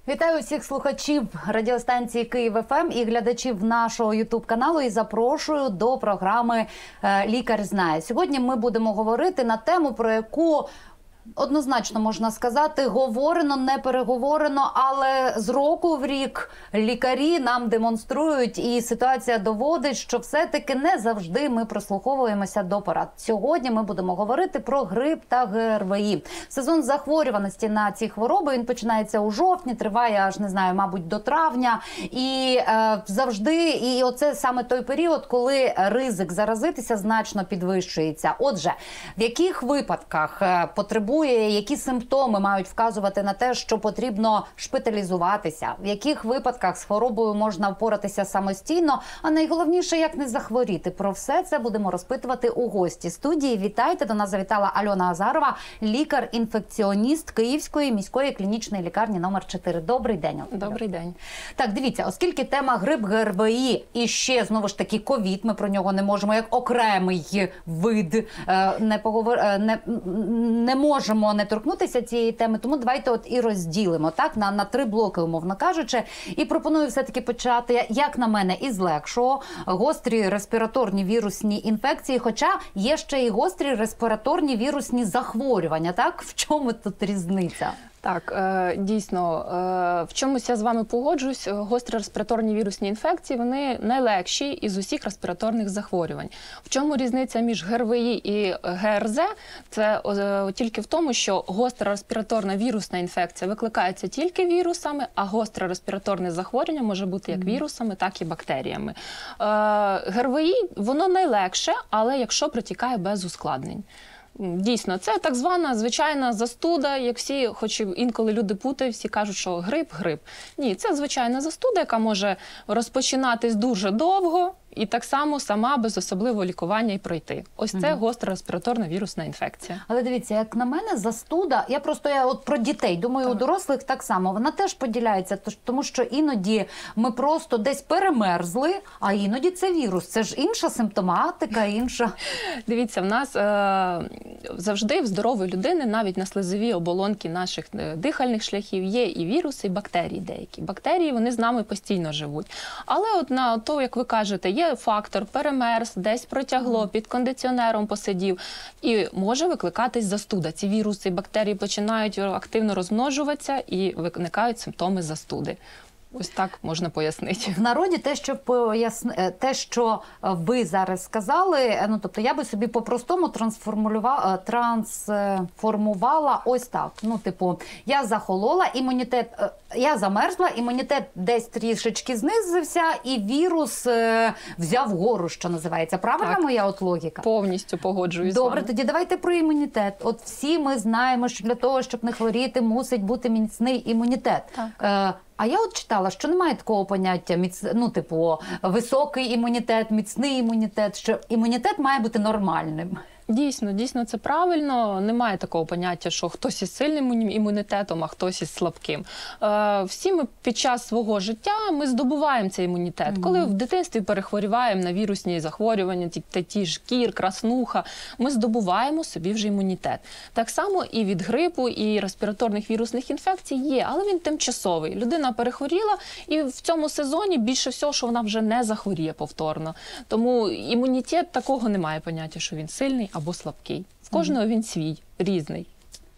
Вітаю всіх слухачів радіостанції Київ ФМ і глядачів нашого ютуб-каналу і запрошую до програми «Лікар знає». Сьогодні ми будемо говорити на тему, про яку однозначно можна сказати, говорено, не переговорено, але з року в рік лікарі нам демонструють, і ситуація доводить, що все-таки не завжди ми прослуховуємося до порад. Сьогодні ми будемо говорити про грип та ГРВІ. Сезон захворюваності на ці хвороби, він починається у жовтні, триває аж, не знаю, мабуть, до травня. І завжди, і оце саме той період, коли ризик заразитися значно підвищується. Отже, в яких випадках потребує, які симптоми мають вказувати на те, що потрібно шпиталізуватися, в яких випадках з хворобою можна впоратися самостійно, а найголовніше, як не захворіти. Про все це будемо розпитувати у гості студії. Вітайте, до нас завітала Альона Азарова, лікар-інфекціоніст Київської міської клінічної лікарні номер 4. Добрий день. Добрий день. Так, дивіться, оскільки тема грип, ГРВІ і ще, знову ж таки, ковід, ми про нього не можемо, як окремий вид, не можемо не торкнутися цієї теми, тому давайте от і розділимо, так, на три блоки, умовно кажучи, і пропоную все-таки почати, як на мене, із легшого, гострі респіраторні вірусні інфекції, хоча є ще і гострі респіраторні вірусні захворювання, так? В чому тут різниця? Так, дійсно, в чомусь я з вами погоджуюсь. Гострі респіраторні вірусні інфекції, вони найлегші із усіх респіраторних захворювань. В чому різниця між ГРВІ і ГРЗ? Це тільки в тому, що гостра респіраторна вірусна інфекція викликається тільки вірусами, а гостре респіраторне захворювання може бути як вірусами, так і бактеріями. ГРВІ, воно найлегше, але якщо протікає без ускладнень. Дійсно, це так звана звичайна застуда, як всі, хоч інколи люди путають, всі кажуть, що грип. Ні, це звичайна застуда, яка може розпочинатись дуже довго і так само сама без особливого лікування і пройти. Ось це гостра респіраторна вірусна інфекція. Але дивіться, як на мене, застуда, я от про дітей, думаю, у дорослих так само, вона теж поділяється, тому що іноді ми просто десь перемерзли, а іноді це вірус. Це ж інша симптоматика, інша. Дивіться, в нас завжди в здорової людини, навіть на слизовій оболонці наших дихальних шляхів, є і віруси, і бактерії деякі. Бактерії, вони з нами постійно живуть. Але от на то, як ви кажете, є фактор, перемерз, десь протягло, під кондиціонером посидів, і може викликатись застуда. Ці віруси і бактерії починають активно розмножуватися і виникають симптоми застуди. Ось так можна пояснити. В народі те, що ви зараз сказали, ну, тобто я би собі по-простому трансформувала ось так. Ну, типу, я захолола, я замерзла, імунітет десь трішечки знизився, і вірус взяв гору, що називається. Правильна моя от логіка? Повністю погоджуюсь. Добре, тоді давайте про імунітет. От всі ми знаємо, що для того, щоб не хворіти, мусить бути міцний імунітет. Так. А я от читала, що немає такого поняття, ну, типу, високий імунітет, міцний імунітет, що імунітет має бути нормальним. Дійсно, це правильно. Немає такого поняття, що хтось із сильним імунітетом, а хтось із слабким. Всі ми під час свого життя ми здобуваємо цей імунітет. Коли в дитинстві перехворюємо на вірусні захворювання, ті ж кір, краснуха, ми здобуваємо собі вже імунітет. Так само і від грипу, і респіраторних вірусних інфекцій є, але він тимчасовий. Людина перехворіла, і в цьому сезоні більше всього, що вона вже не захворіє повторно. Тому імунітет, такого немає поняття, що він сильний або слабкий. В кожного він свій, різний.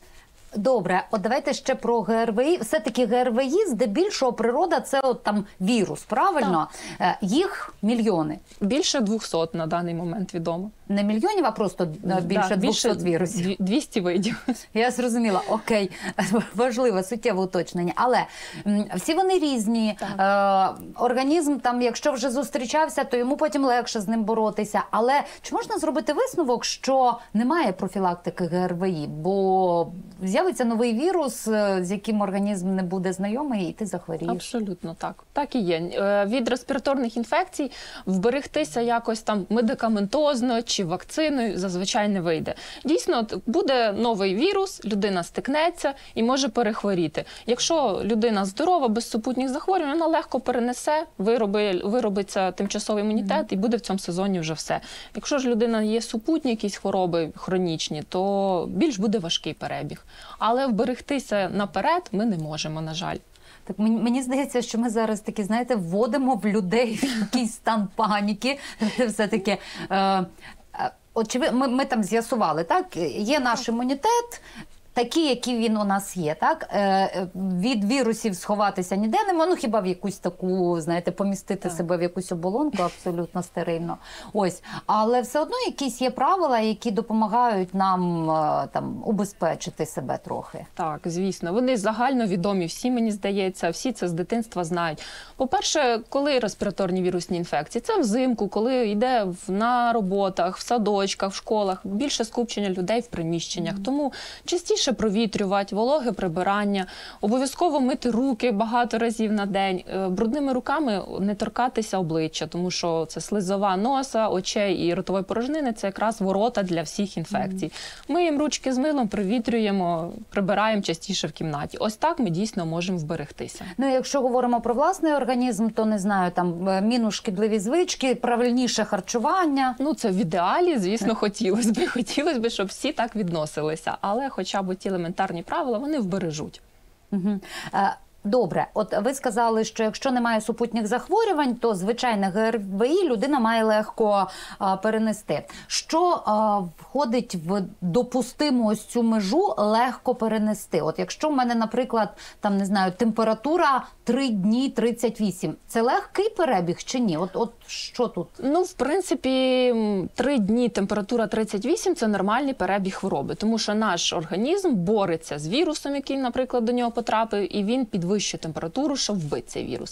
Добре, от давайте ще про ГРВІ. Все-таки ГРВІ, здебільшого, природа – це от там вірус, правильно? Так. Їх мільйони. Більше 200 на даний момент відомо. Не мільйонів, а просто більше 200 вірусів. 200 видів. Я зрозуміла. Окей. Важливе, суттєве уточнення. Але всі вони різні. Організм, там, якщо вже зустрічався, то йому потім легше з ним боротися. Але чи можна зробити висновок, що немає профілактики ГРВІ? Бо з'явиться новий вірус, з яким організм не буде знайомий, і ти захворієш. Абсолютно так. Так і є. Від респіраторних інфекцій вберегтися якось там медикаментозно чи вакциною зазвичай не вийде. Дійсно, буде новий вірус, людина стикнеться і може перехворіти. Якщо людина здорова, без супутніх захворювань, вона легко перенесе, виробиться тимчасовий імунітет і буде в цьому сезоні вже все. Якщо ж людина є супутні якісь хвороби хронічні, то більш буде важкий перебіг. Але вберегтися наперед ми не можемо, на жаль. Так мені здається, що ми зараз таки, знаєте, вводимо в людей в якийсь стан паніки. Все-таки, от чи ми там з'ясували, так? Є наш імунітет, такий, який він у нас є, так? Від вірусів сховатися ніде не можна, ну хіба в якусь таку, знаєте, помістити себе в якусь оболонку абсолютно стерильно. Ось. Але все одно якісь є правила, які допомагають нам там убезпечити себе трохи. Так, звісно. Вони загальновідомі, всі, мені здається, всі це з дитинства знають. По-перше, коли респіраторні вірусні інфекції? Це взимку, коли йде на роботах, в садочках, в школах, більше скупчення людей в приміщеннях. Тому частіше провітрювати, вологе прибирання, обов'язково мити руки багато разів на день, брудними руками не торкатися обличчя, тому що це слизова носа, очей і ротової порожнини – це якраз ворота для всіх інфекцій. Миємо ручки з милом, провітрюємо, прибираємо частіше в кімнаті. Ось так ми дійсно можемо вберегтися. Ну, якщо говоримо про власний організм, то, не знаю, там мінус шкідливі звички, правильніше харчування. Ну, це в ідеалі, звісно, хотілося б, щоб всі так відносилися, але хоча б ті елементарні правила, вони вбережуть. Угу. Добре, от ви сказали, що якщо немає супутніх захворювань, то звичайне ГРВІ людина має легко перенести. Що входить в допустиму ось цю межу легко перенести? От якщо в мене, наприклад, там, не знаю, температура 3 дні 38, це легкий перебіг чи ні? От що тут? Ну, в принципі, 3 дні температура 38 – це нормальний перебіг хвороби, тому що наш організм бореться з вірусом, який, наприклад, до нього потрапив, і він підвищує температуру, щоб вбити цей вірус.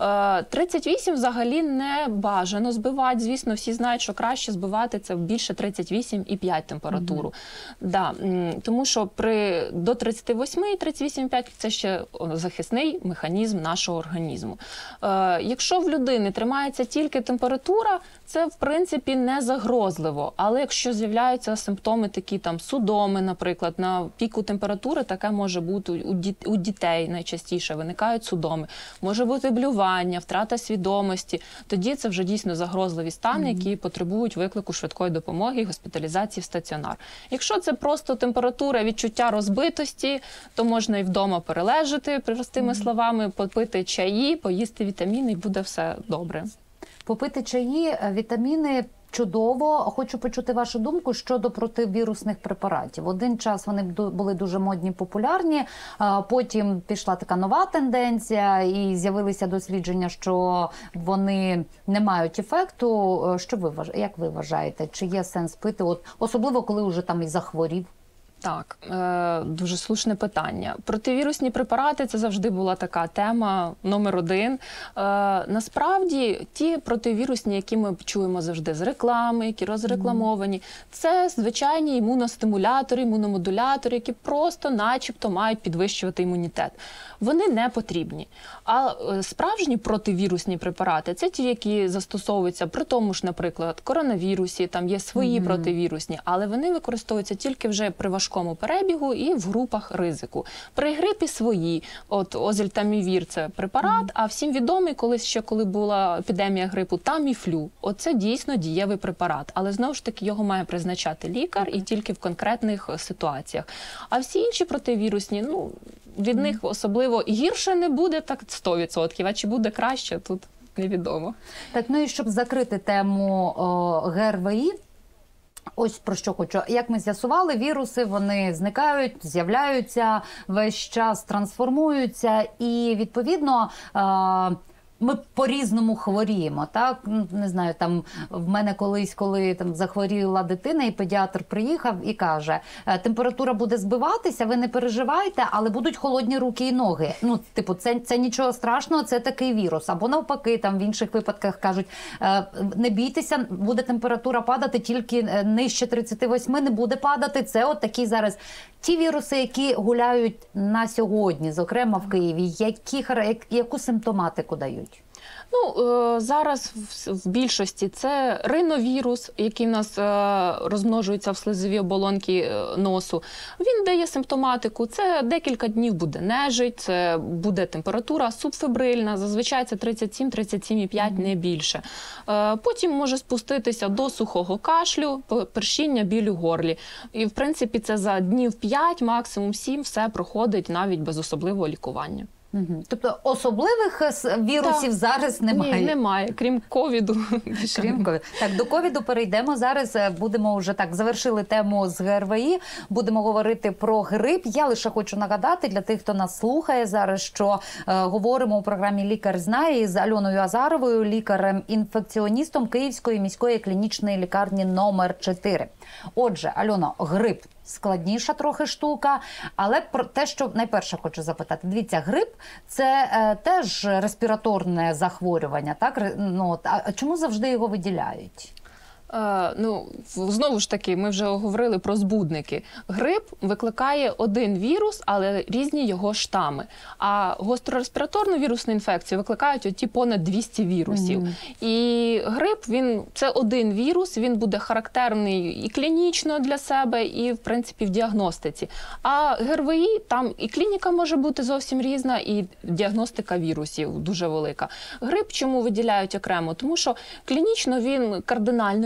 38 взагалі не бажано збивати. Звісно, всі знають, що краще збивати це більше 38,5 температуру. Да, тому що до 38 і 38,5 це ще захисний механізм нашого організму. Якщо в людини тримається тільки температура, це, в принципі, не загрозливо. Але якщо з'являються симптоми такі, там, судоми, наприклад, на піку температури, таке може бути у дітей найчастіше, виникають судоми. Може бути блювання, втрата свідомості. Тоді це вже дійсно загрозливі стани, які потребують виклику швидкої допомоги і госпіталізації в стаціонар. Якщо це просто температура, відчуття розбитості, то можна і вдома перележати, простими словами, попити чаї, поїсти вітаміни, і буде все добре. Попити чаї, вітаміни – чудово. Хочу почути вашу думку щодо противірусних препаратів. Один час вони були дуже модні, популярні, потім пішла така нова тенденція і з'явилися дослідження, що вони не мають ефекту. Як ви вважаєте, чи є сенс пити, особливо коли вже там і захворів? Так, дуже слушне питання. Противірусні препарати – це завжди була така тема номер один. Насправді, ті противірусні, які ми чуємо завжди з реклами, які розрекламовані, це звичайні імуностимулятори, імуномодулятори, які просто начебто мають підвищувати імунітет. Вони не потрібні. А справжні противірусні препарати – це ті, які застосовуються при тому ж, наприклад, коронавірусі, там є свої противірусні, але вони використовуються тільки вже при важкому перебігу і в групах ризику. При грипі свої, озельтамівір – це препарат, а всім відомий, коли була епідемія грипу, таміфлю. Оце дійсно дієвий препарат, але знову ж таки його має призначати лікар і тільки в конкретних ситуаціях. А всі інші противірусні, від них особливо гірше не буде, так 100%, а чи буде краще, тут невідомо. Так, і щоб закрити тему ГРВІ, ось про що хочу. Як ми з'ясували, віруси, вони зникають, з'являються, весь час трансформуються і, відповідно, ми по-різному хворіємо, так? Не знаю, там в мене колись, коли там захворіла дитина, і педіатр приїхав і каже, температура буде збиватися, ви не переживайте, але будуть холодні руки і ноги. Це нічого страшного, це такий вірус. Або навпаки, там в інших випадках кажуть, не бійтеся, буде температура падати, тільки нижче 38 не буде падати. Це от такі зараз ті віруси, які гуляють на сьогодні, зокрема в Києві, яку симптоматику дають? Зараз в більшості це риновірус, який в нас розмножується в слизовій оболонці носу. Він дає симптоматику. Це декілька днів буде нежить, це буде температура субфебрильна, зазвичай це 37-37,5, не більше. Потім може спуститися до сухого кашлю, першіння, біль у горлі. І, в принципі, це за днів 5, максимум 7, все проходить навіть без особливого лікування. Тобто особливих вірусів зараз немає? Ні, немає, крім ковіду. Крім ковіду. Так, до ковіду перейдемо. Зараз будемо вже так, завершили тему з ГРВІ, будемо говорити про грип. Я лише хочу нагадати для тих, хто нас слухає зараз, що говоримо у програмі «Лікар знає» з Альоною Азаровою, лікарем-інфекціоністом Київської міської клінічної лікарні номер 4. Отже, Альоно, грип складніша трохи штука, але про те, що найперше хочу запитати. Дивіться, грип – це теж респіраторне захворювання, так? Ну, а чому завжди його виділяють? Ну, знову ж таки, ми вже говорили про збудники. Грип викликає один вірус, але різні його штами. А гострореспіраторну вірусну інфекцію викликають оті понад 200 вірусів. І грип, це один вірус, він буде характерний і клінічно для себе, і, в принципі, в діагностиці. А ГРВІ, там і клініка може бути зовсім різна, і діагностика вірусів дуже велика. Грип чому виділяють окремо? Тому що клінічно він кардинально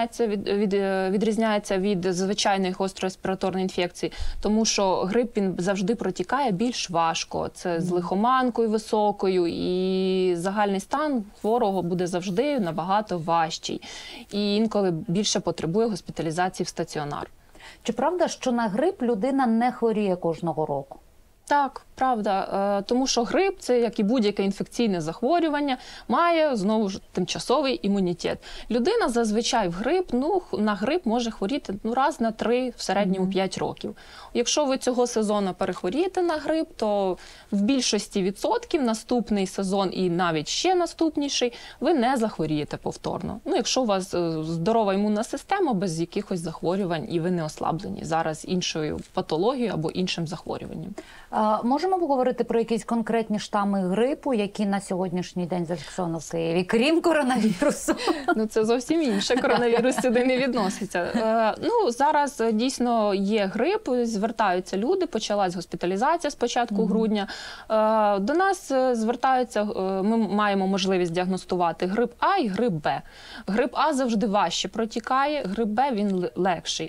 відрізняється від звичайної гострореспіраторної інфекції, тому що грип він завжди протікає більш важко. Це з лихоманкою високою, і загальний стан хворого буде завжди набагато важчий. І інколи більше потребує госпіталізації в стаціонар. Чи правда, що на грип людина не хворіє кожного року? Так, правда. Тому що грип, це як і будь-яке інфекційне захворювання, має, знову ж, тимчасовий імунітет. Людина зазвичай на грип може хворіти раз на 3, в середньому 5 років. Якщо ви цього сезону перехворієте на грип, то в більшості відсотків наступний сезон і навіть ще наступніший ви не захворієте повторно. Якщо у вас здорова імунна система без якихось захворювань і ви не ослаблені зараз іншою патологією або іншим захворюванням. Можемо поговорити про якісь конкретні штами грипу, які на сьогоднішній день зафіксовано в Києві, крім коронавірусу? Це зовсім інше. Коронавірус сюди не відноситься. Зараз дійсно є грип, звертаються люди, почалась госпіталізація з початку грудня. До нас звертаються, ми маємо можливість діагностувати грип А і грип Б. Грип А завжди важче протікає, грип Б він легший.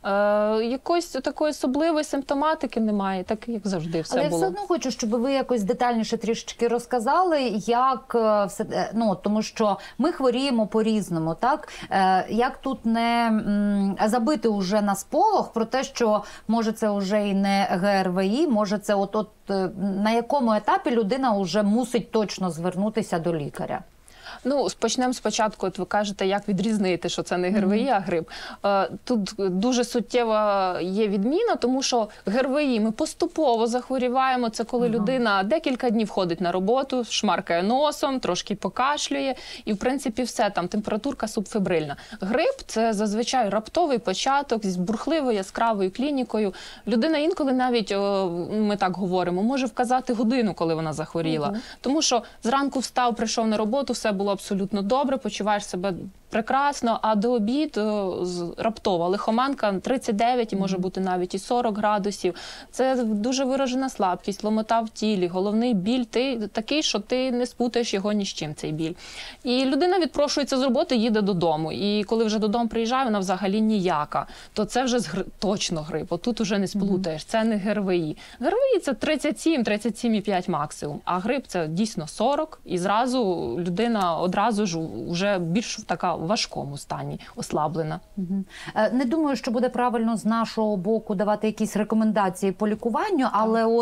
Якоїсь такої особливої симптоматики немає, так як завжди все було. Але я все одно хочу, щоб ви якось детальніше трішечки розказали, як все, тому що ми хворіємо по-різному, так? Як тут не забити уже на сполох про те, що може це вже і не ГРВІ, може це на якому етапі людина вже мусить точно звернутися до лікаря? Почнемо спочатку, ви кажете, як відрізнити, що це не ГРВІ, а грип. Тут дуже суттєва є відміна, тому що ГРВІ ми поступово захворіваємо. Це коли людина декілька днів ходить на роботу, шмаркає носом, трошки покашлює, і в принципі все, там температурка субфебрильна. Грип – це зазвичай раптовий початок з бурхливою яскравою клінікою. Людина інколи навіть, ми так говоримо, може вказати годину, коли вона захворіла. Тому що зранку встав, прийшов на роботу, все було абсолютно добре, почуваєш себе прекрасно, а до обіду раптова лихоманка 39 і може бути навіть і 40 градусів. Це дуже виражена слабкість, ломота в тілі, головний біль такий, що ти не спутаєш його ні з чим, цей біль. І людина відпрошується з роботи, їде додому. І коли вже додому приїжджає, вона взагалі ніяка. То це вже точно грип. Отут вже не сплутаєш. Це не ГРВІ. ГРВІ – це 37-37,5 максимум. А грип – це дійсно 40. І зразу людина одразу ж вже більш така в важкому стані, ослаблена. Не думаю, що буде правильно з нашого боку давати якісь рекомендації по лікуванню, але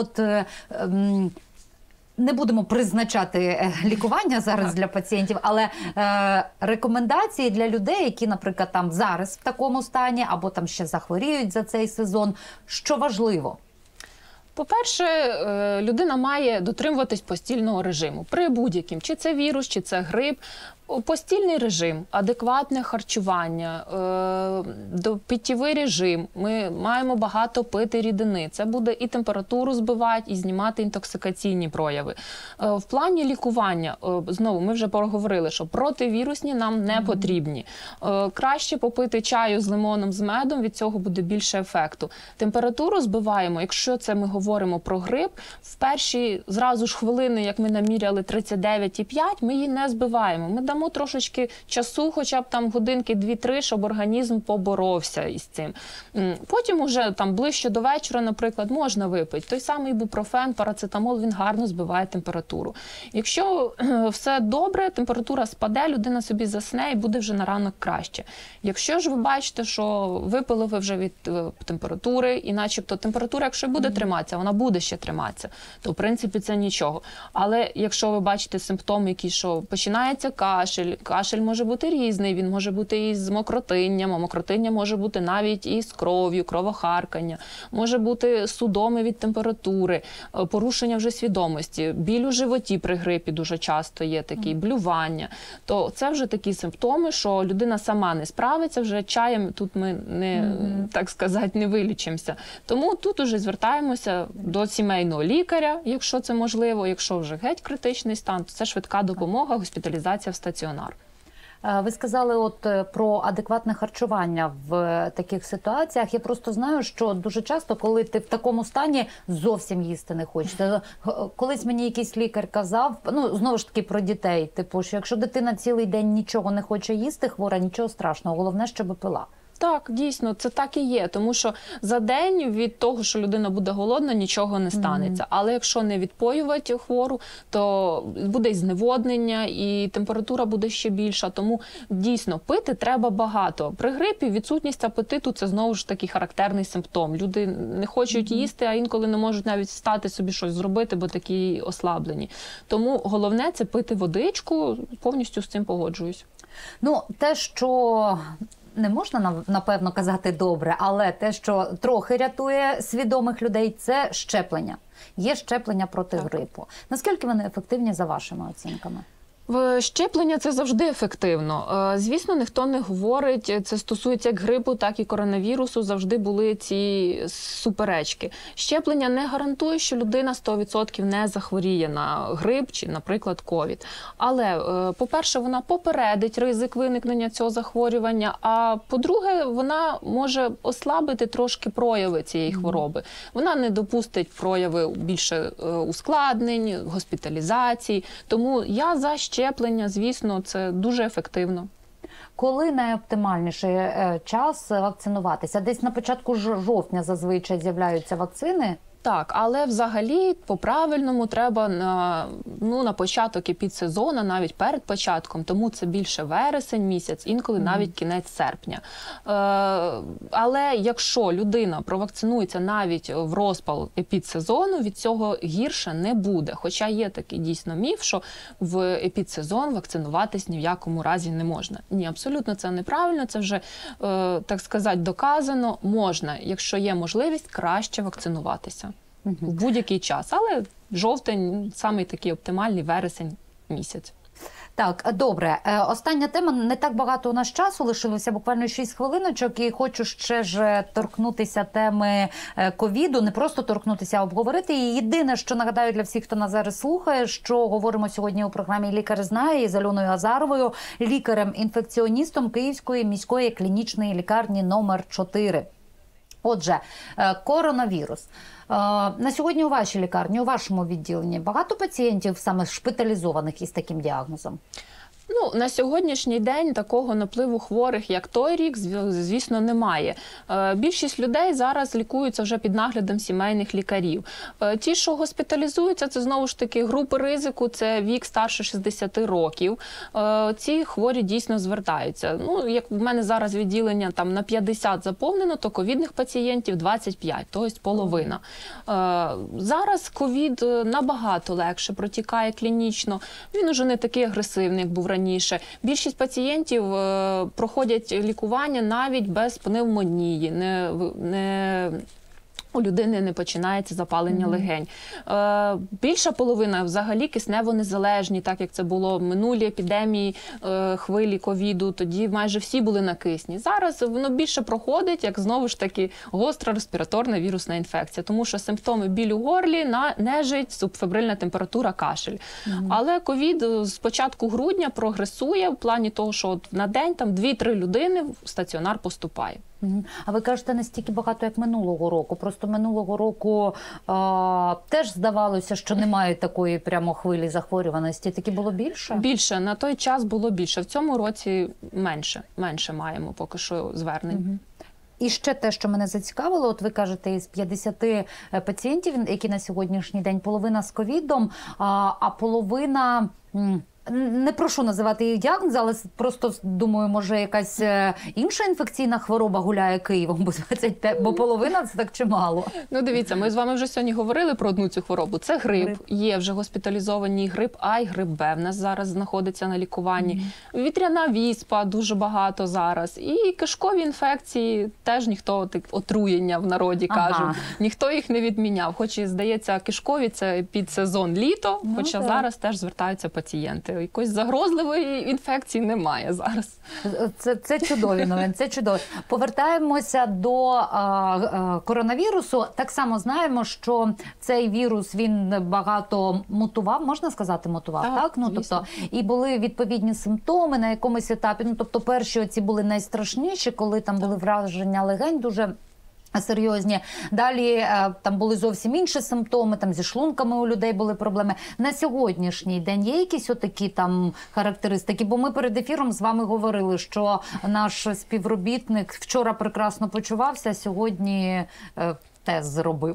не будемо призначати лікування зараз для пацієнтів, але рекомендації для людей, які, наприклад, там зараз в такому стані, або там ще захворіють за цей сезон, що важливо? По-перше, людина має дотримуватись постільного режиму. При будь-яким, чи це вірус, чи це грип. Постільний режим, адекватне харчування, питєвий режим. Ми маємо багато пити рідини. Це буде і температуру збивати, і знімати інтоксикаційні прояви. В плані лікування, знову, ми вже поговорили, що противірусні нам не потрібні. Краще попити чаю з лимоном, з медом, від цього буде більше ефекту. Температуру збиваємо, якщо це ми говоримо про грип, в перші зразу ж хвилини, як ми наміряли 39,5, ми її не збиваємо. Ми дамо дамо трошечки часу, хоча б там годинки 2-3, щоб організм поборовся із цим. Потім уже там ближче до вечора, наприклад, можна випити. Той самий ібупрофен, парацетамол, він гарно збиває температуру. Якщо все добре, температура спаде, людина собі засне і буде вже на ранок краще. Якщо ж ви бачите, що випили ви вже від температури, і начебто температура, якщо буде триматися, вона буде ще триматися, то в принципі це нічого. Але якщо ви бачите симптоми, які, що починається кашель, кашель може бути різний, він може бути із мокротинням, а мокротиння може бути навіть із кров'ю, кровохаркання, може бути судоми від температури, порушення вже свідомості, біль у животі при грипі дуже часто є такі, блювання, то це вже такі симптоми, що людина сама не справиться, вже чаєм тут ми не, так сказати, не вилічимося. Тому тут уже звертаємося до сімейного лікаря, якщо це можливо, якщо вже геть критичний стан, то це швидка допомога, госпіталізація в стаціонар. Ви сказали про адекватне харчування в таких ситуаціях. Я просто знаю, що дуже часто, коли ти в такому стані, зовсім їсти не хочеться. Колись мені якийсь лікар казав, знову ж таки про дітей, типу, що якщо дитина цілий день нічого не хоче їсти, хвора, нічого страшного, головне, щоб пила. Так, дійсно, це так і є, тому що за день від того, що людина буде голодна, нічого не станеться. Але якщо не відпоювати хвору, то буде і зневоднення, і температура буде ще більша. Тому дійсно пити треба багато. При грипі відсутність апетиту – це знову ж таки характерний симптом. Люди не хочуть їсти, а інколи не можуть навіть встати собі щось зробити, бо такі ослаблені. Тому головне – це пити водичку, повністю з цим погоджуюсь. Те, що... Не можна, напевно, казати добре, але те, що трохи рятує свідомих людей, це щеплення. Є щеплення проти грипу. Наскільки вони ефективні за вашими оцінками? Щеплення – це завжди ефективно. Звісно, ніхто не говорить, це стосується як грипу, так і коронавірусу, завжди були ці суперечки. Щеплення не гарантує, що людина 100% не захворіє на грип чи, наприклад, ковід. Але, по-перше, вона попередить ризик виникнення цього захворювання, а по-друге, вона може ослабити трошки прояви цієї хвороби. Вона не допустить прояви більше ускладнень, госпіталізацій. Тому я за щеплення, звісно, це дуже ефективно. Коли найоптимальніший час вакцинуватися? Десь на початку жовтня зазвичай з'являються вакцини? Так, але взагалі по-правильному треба на початок епідсезону, навіть перед початком, тому це більше вересень місяць, інколи навіть кінець серпня. Але якщо людина провакцинується навіть в розпал епідсезону, від цього гірше не буде. Хоча є такий дійсно міф, що в епідсезон вакцинуватись ні в якому разі не можна. Ні, абсолютно це неправильно, це вже, так сказати, доказано. Можна, якщо є можливість, краще вакцинуватися. В будь-який час, але жовтень – самий такий оптимальний вересень місяць. Так, добре. Остання тема. Не так багато у нас часу лишилося, буквально 6 хвилиночок, і хочу ще ж торкнутися теми ковіду, не просто торкнутися, а обговорити. І єдине, що нагадаю для всіх, хто нас зараз слухає, що говоримо сьогодні у програмі «Лікар знає» із Альоною Азаровою, лікарем-інфекціоністом Київської міської клінічної лікарні номер 4. Отже, коронавірус. На сьогодні у вашій лікарні, у вашому відділенні багато пацієнтів саме шпиталізованих із таким діагнозом? На сьогоднішній день такого напливу хворих, як той рік, звісно, немає. Більшість людей зараз лікуються вже під наглядом сімейних лікарів. Ті, що госпіталізуються, це знову ж таки групи ризику, це вік старше 60 років. Ці хворі дійсно звертаються. Як в мене зараз відділення там на 50 заповнено, то ковідних пацієнтів 25, тобто половина. Зараз ковід набагато легше протікає клінічно. Він уже не такий агресивний, як був раніше. Більшість пацієнтів проходять лікування навіть без пневмонії, у людини не починається запалення легень. Більша половина взагалі киснево-незалежні, так як це було в минулій епідемії хвилі ковіду, тоді майже всі були на кисні. Зараз воно більше проходить, як знову ж таки гостра респіраторна вірусна інфекція, тому що симптоми біль у горлі, нежить, субфебрильна температура, кашель. Але ковід з початку грудня прогресує в плані того, що на день там 2-3 людини в стаціонар поступає. А ви кажете, не стільки багато, як минулого року. Просто минулого року теж здавалося, що немає такої прямо хвилі захворюваності. Таки було більше? Більше. На той час було більше. В цьому році менше. Менше маємо поки що звернень. І ще те, що мене зацікавило, от ви кажете, із 50 пацієнтів, які на сьогоднішній день, половина з ковідом, а половина... Не прошу називати їх діагноз, але просто думаю, може якась інша інфекційна хвороба гуляє Києвом, бо половина це так чимало. Ну дивіться, ми з вами вже сьогодні говорили про одну цю хворобу. Це грип. Є вже госпіталізовані грип А і грип Б. В нас зараз знаходиться на лікуванні. Вітряна віспа дуже багато зараз. І кишкові інфекції теж ніхто, отруєння в народі кажуть, ніхто їх не відміняв. Хоч і, здається, кишкові це під сезон літо, хоча зараз теж звертаються пацієнти. Якоїсь загрозливої інфекції немає зараз. Це чудові новини, це чудово. Повертаємося до коронавірусу. Так само знаємо, що цей вірус, він багато мутував, можна сказати, мутував, так? Ну, тобто, і були відповідні симптоми на якомусь етапі. Ну, тобто, перші оці були найстрашніші, коли там були враження легень дуже серйозні. Далі там були зовсім інші симптоми, там зі шлунками у людей були проблеми. На сьогоднішній день є якісь отакі там характеристики? Бо ми перед ефіром з вами говорили, що наш співробітник вчора прекрасно почувався, сьогодні тест зробив.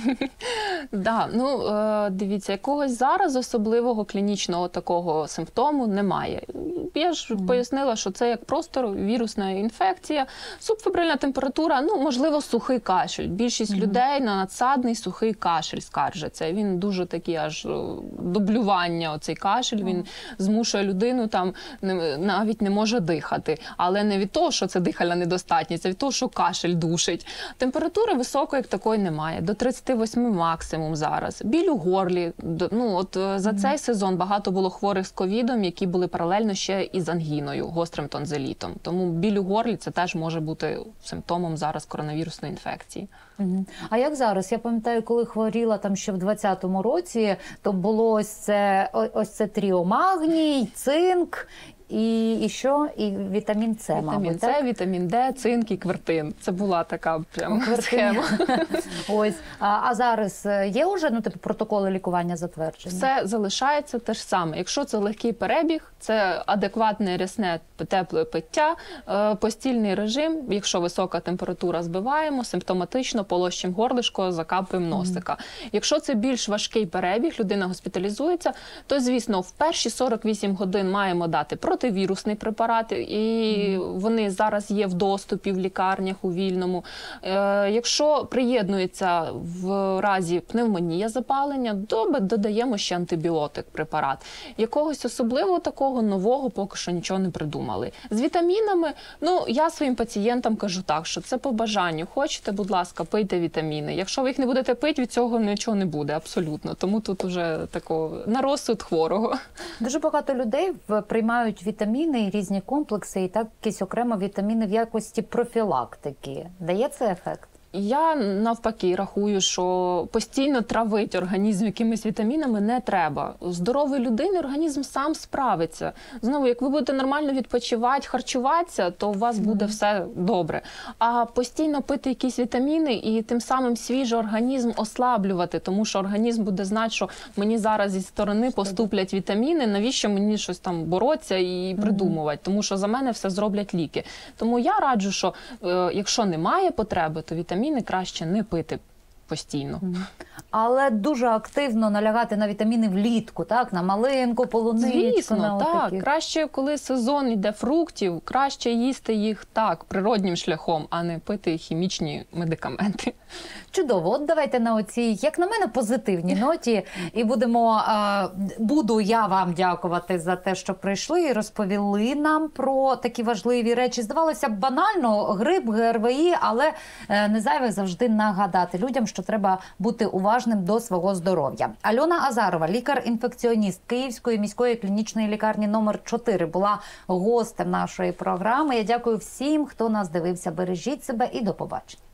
Да, ну дивіться, якогось зараз особливого клінічного такого симптому немає. Я ж пояснила, що це як просто вірусна інфекція, субфебрильна температура, ну, можливо, сухий кашель. Більшість людей на надсадний сухий кашель скаржаться. Він дуже такий аж дублювання, оцей кашель, він змушує людину там навіть не може дихати. Але не від того, що це дихальна недостатність, а від того, що кашель душить. Температури високої як такої немає. До 38 максимум зараз. Біль у горлі. Ну, от за цей сезон багато було хворих з ковідом, які були паралельно ще із ангіною, гострим тонзилітом. Тому біль у горлі – це теж може бути симптомом зараз коронавірусної інфекції. А як зараз? Я пам'ятаю, коли хворіла там ще в 2020 році, то було ось це тріо: магній, цинк, і що? І вітамін С, мабуть. Вітамін С, вітамін Д, цинк і квертин. Це була така прям схема. Ось. А зараз є вже, ну, типу, протоколи лікування затверджені? Все залишається те ж саме. Якщо це легкий перебіг, це адекватне рясне тепле пиття, постільний режим, якщо висока температура, збиваємо, симптоматично полощимо горлишко, закапуємо носика. Якщо це більш важкий перебіг, людина госпіталізується, то, звісно, в перші 48 годин маємо дати противірусний препарат, і вони зараз є в доступі в лікарнях у вільному. Якщо приєднується в разі пневмонія, запалення, додаємо ще антибіотик препарат. Якогось особливого такого нового поки що нічого не придумали. З вітамінами, ну, я своїм пацієнтам кажу так, що це по бажанню. Хочете, будь ласка, пийте вітаміни. Якщо ви їх не будете пити, від цього нічого не буде, абсолютно. Тому тут уже такого на розсуд хворого. Дуже багато людей приймають вітаміни і різні комплекси, і так якісь окремо вітаміни в якості профілактики. Дає це ефект? Я навпаки рахую, що постійно травити організм якимись вітамінами не треба. У здорової людини організм сам справиться. Знову, як ви будете нормально відпочивати, харчуватися, то у вас буде все добре. А постійно пити якісь вітаміни і тим самим свіжий організм ослаблювати, тому що організм буде знати, що мені зараз зі сторони поступлять вітаміни, навіщо мені щось там боротися і придумувати, тому що за мене все зроблять ліки. Тому я раджу, що якщо немає потреби, то вітаміни краще не пити постійно. Але дуже активно налягати на вітаміни влітку, так? На малинку, полуничку. Звісно, так. Краще, коли сезон йде фруктів, краще їсти їх так, природнім шляхом, а не пити хімічні медикаменти. Чудово. От давайте на оцій, як на мене, позитивній ноті. І буду я вам дякувати за те, що прийшли і розповіли нам про такі важливі речі. Здавалося б, банально, грип, ГРВІ, але не зайве завжди нагадати людям, що треба бути уважним до свого здоров'я. Альона Азарова, лікар-інфекціоніст Київської міської клінічної лікарні номер 4, була гостем нашої програми. Я дякую всім, хто нас дивився. Бережіть себе і до побачення.